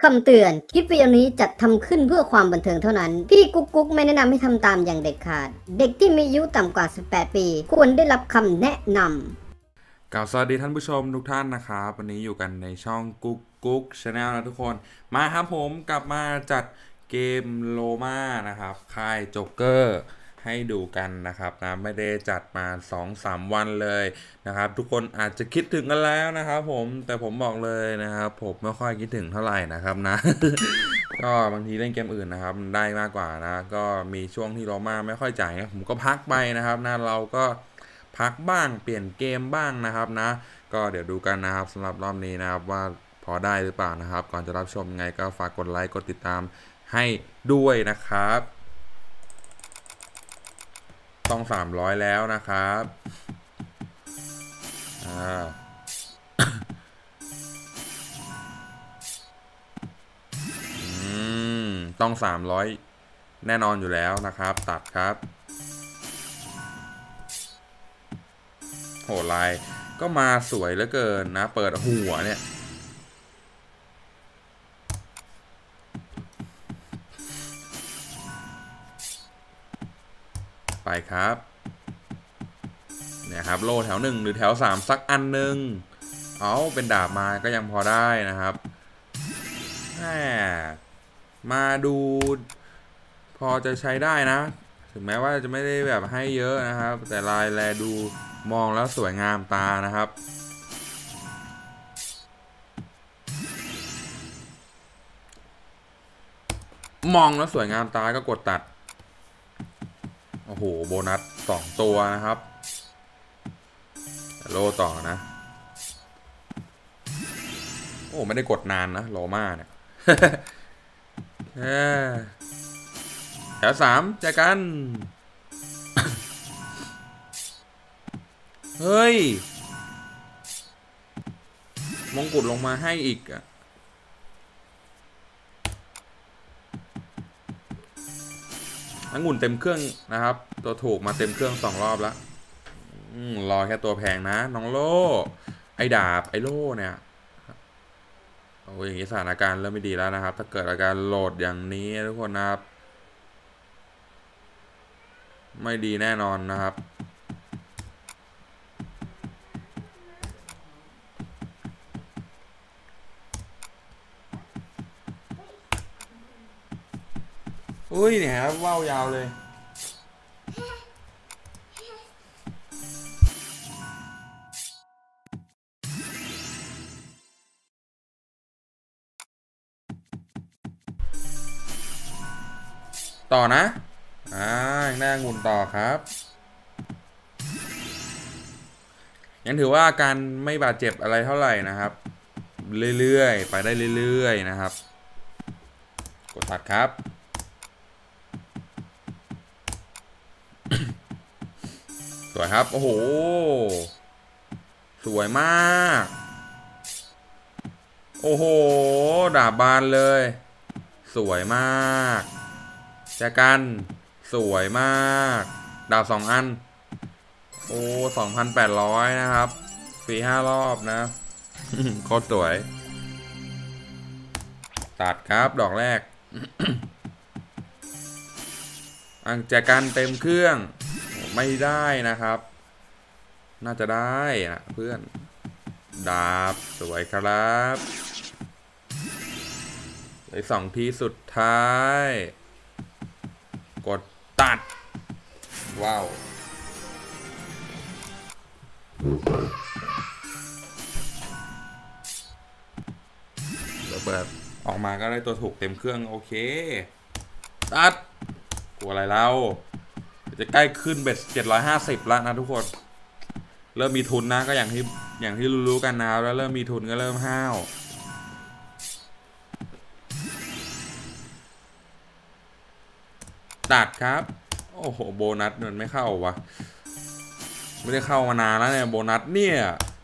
คำเตือนคลิปวิดีโอนี้จัดทำขึ้นเพื่อความบันเทิงเท่านั้นพี่กุ๊กไม่แนะนำให้ทำตามอย่างเด็ดขาดเด็กที่มีอายุต่ำกว่า18ปีควรได้รับคำแนะนกล่าวสวัสดีท่านผู้ชมทุกท่านนะครับวันนี้อยู่กันในช่องกุ๊กชาแนลนะทุกคนมาครับผมกลับมาจัดเกมโลมานะครับค่ายโจ๊กเกอร์ให้ดูกันนะครับนะไม่ได้จัดมา 2-3 วันเลยนะครับทุกคนอาจจะคิดถึงกันแล้วนะครับผมแต่ผมบอกเลยนะครับผมไม่ค่อยคิดถึงเท่าไหร่นะครับนะ ก็บางทีเล่นเกมอื่นนะครับได้มากกว่านะก็มีช่วงที่โลมาไม่ค่อยจ่ายผมก็พักไปนะครับนะเราก็พักบ้างเปลี่ยนเกมบ้างนะครับนะก็เดี๋ยวดูกันนะครับสำหรับรอบนี้นะครับว่าพอได้หรือเปล่านะครับก่อนจะรับชมไงก็ฝากกดไลค์กดติดตามให้ด้วยนะครับต้อง300แล้วนะครับต้อง300แน่นอนอยู่แล้วนะครับตัดครับโหลายก็มาสวยเหลือเกินนะเปิดหัวเนี่ยไปครับเนี่ยครับโล่แถว1หรือแถว3สักอันหนึ่งเอาเป็นดาบมาก็ยังพอได้นะครับมาดูพอจะใช้ได้นะถึงแม้ว่าจะไม่ได้แบบให้เยอะนะครับแต่ลายแลดูมองแล้วสวยงามตานะครับมองแล้วสวยงามตาก็กดตัดโอ้โหโบนัส2ตัวนะครับโลต่อนะโอ้ไม่ได้กดนานนะโลมาเนี่ยแถว3เจอกันเฮ้ยมงกุฎลงมาให้อีกอะองุ่นเต็มเครื่องนะครับตัวถูกมาเต็มเครื่อง2 รอบแล้วรอแค่ตัวแพงนะน้องโล่ไอ้ดาบไอ้โล่เนี่ยโอ้ยอย่างนี้สถานการณ์เริ่มไม่ดีแล้วนะครับถ้าเกิดอาการโหลดอย่างนี้ทุกคนนะครับไม่ดีแน่นอนนะครับอุ้ยเนี่ยครับว้าวยาวเลยต่อนะยังได้องุ่นต่อครับยังถือว่าอาการไม่บาดเจ็บอะไรเท่าไหร่นะครับเรื่อยๆไปได้เรื่อยๆนะครับกดตัดครับสวยครับโอ้โหสวยมากโอ้โหดาบบานเลยสวยมากแจกันสวยมากดาบ2 อันโอ้2,800นะครับฟรี5 รอบนะโคตรสวยตัดครับดอกแรกอังแจกันเต็มเครื่องไม่ได้นะครับน่าจะได้นะเพื่อนดาบสวยครับเลย2 ทีสุดท้ายกดตัดว้าวเปิดออกมาก็ได้ตัวถูกเต็มเครื่องโอเคตัดกลัวอะไรเราจะใกล้ขึ้นเบ็ด750แล้วนะทุกคนเริ่มมีทุนนะก็อย่างที่รู้ๆกันนะแล้วเริ่มมีทุนก็เริ่มห้าวตัดครับโอ้โหโบนัสมันไม่เข้าวะไม่ได้เข้ามานานแล้วเนี่ยโบนัสเนี่ย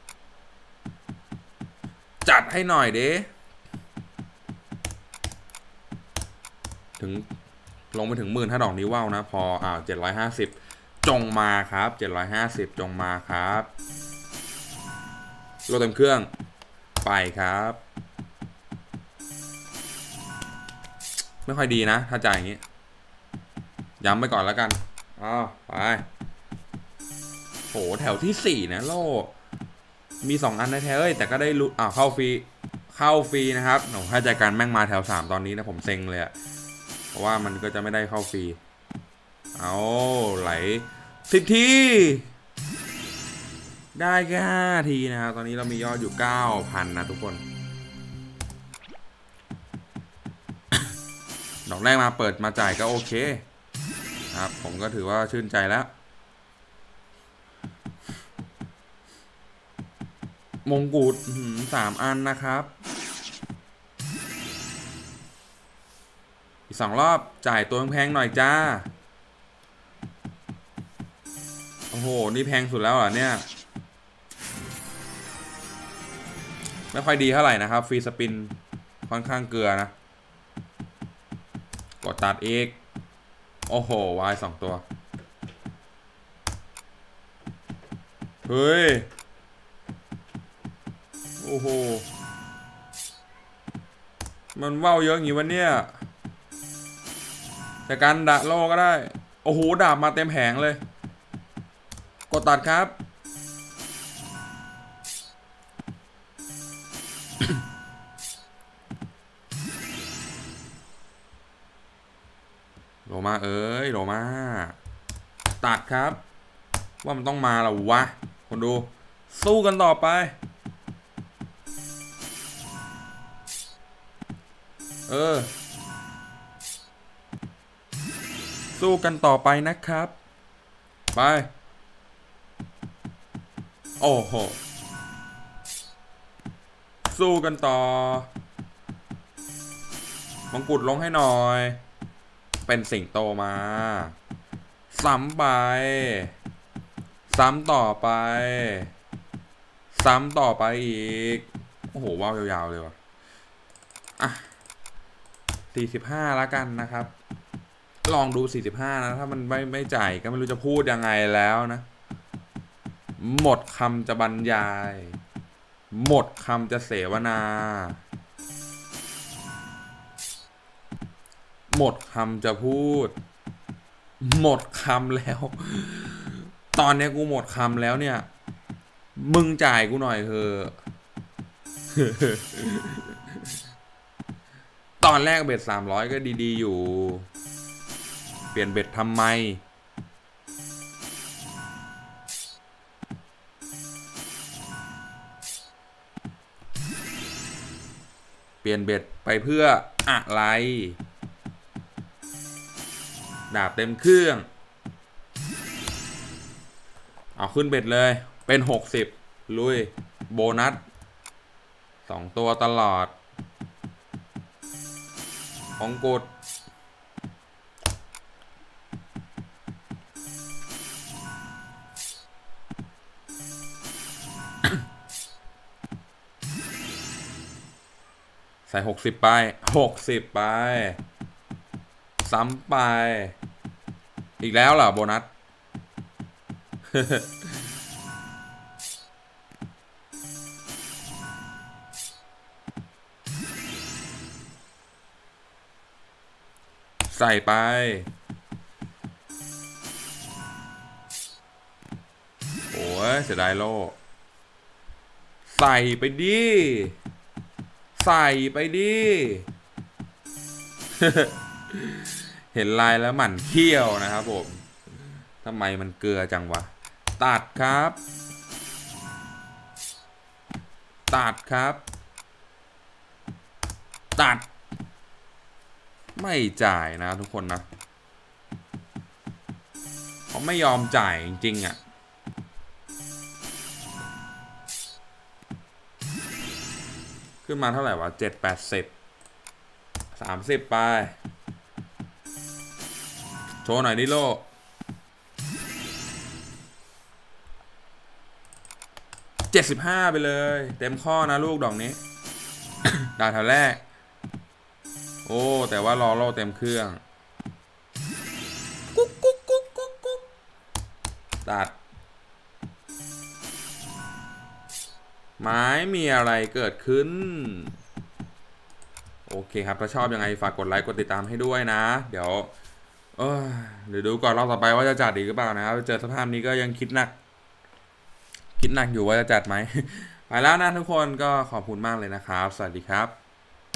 จัดให้หน่อยเด้ถึงลงไปถึง10,000ถ้าดอกนี้ว่าวนะพอ750จงมาครับ750จงมาครับโลเต็มเครื่องไปครับไม่ค่อยดีนะถ้าจ่ายอย่างนี้ย้ำไปก่อนแล้วกันอ้าวไปโหแถวที่4นะโลมี2 อันในแถวแต่ก็ได้ลุ้นเข้าฟรีนะครับโหถ้าใจการแม่งมาแถว3ตอนนี้นะผมเซ็งเลยอะเพราะว่ามันก็จะไม่ได้เข้าฟรีเอาไหล10 ทีได้แค่5 ทีนะครับตอนนี้เรามียอดอยู่ 9,000 นะทุกคนดอกแรกมาเปิดมาจ่ายก็โอเคครับผมก็ถือว่าชื่นใจแล้วมงกุฎ3 อันนะครับอีก2 รอบจ่ายตัวแพงๆหน่อยจ้าโอ้โหนี่แพงสุดแล้วเหรอเนี่ยไม่ค่อยดีเท่าไหร่นะครับฟรีสปินค่อนข้างเกลือนะกดตัดอีกโอ้โหวาย2 ตัวเฮ้ยโอ้โหมันว่าวเยอะอย่างงี้วะเนี่ยแต่การดาโลก็ได้โอ้โหดาบมาเต็มแผงเลยกดตัดครับ โลมาโลมาตัดครับว่ามันต้องมาแล้ววะคนดูสู้กันต่อไปสู้กันต่อไปนะครับไปโอ้โหสู้กันต่อมงกุฎลงให้หน่อยเป็นสิงโตมาซ้ำไปซ้ำต่อไปซ้ำต่อไปอีกโอ้โหว้าวยาวๆเลยว่ะอ่ะ45แล้วกันนะครับลองดู45นะถ้ามันไม่จ่ายก็ไม่รู้จะพูดยังไงแล้วนะหมดคำจะบรรยายหมดคำจะเสวนาหมดคำจะพูดหมดคำแล้วตอนนี้กูหมดคำแล้วเนี่ยมึงจ่ายกูหน่อยเถอะตอนแรกเบ็ด300ก็ดีๆอยู่เปลี่ยนเบ็ดทำไมเปลี่ยนเบ็ดไปเพื่ออะไรดาบเต็มเครื่องเอาขึ้นเบ็ดเลยเป็น60ลุยโบนัส2 ตัวตลอดของกดใส่60ไป60ไปซ้ำไปอีกแล้วเหรอโบนัส ใส่ไปโอ้ยเสียดายโลใส่ไปดิใส่ไปดิ เห็นลายแล้วหมั่นเขี้ยวนะครับผมทำไมมันเกลือจังวะตัดครับตัดครับตัดไม่จ่ายนะทุกคนนะเขาไม่ยอมจ่ายจริงๆอ่ะขึ้นมาเท่าไหร่วะ30 ไปโชว์หน่อยดิโล75ไปเลยเต็มข้อนะลูกดอกนี้ ดาวแถวแรกโอ้แต่ว่ารอโลเต็มเครื่องกุ๊กกุ๊กกุ๊กกุ๊กกุ๊กตัดไม้มีอะไรเกิดขึ้นโอเคครับถ้าชอบยังไงฝากกดไลค์กดติดตามให้ด้วยนะเดี๋ยวเดี๋ยวดูก่อนรอบต่อไปว่าจะจัดอีกหรือเปล่านะครับเจอสภาพนี้ก็ยังคิดหนักอยู่ว่าจะจัดไหม ไปแล้วนะทุกคนก็ขอบคุณมากเลยนะครับสวัสดีครับ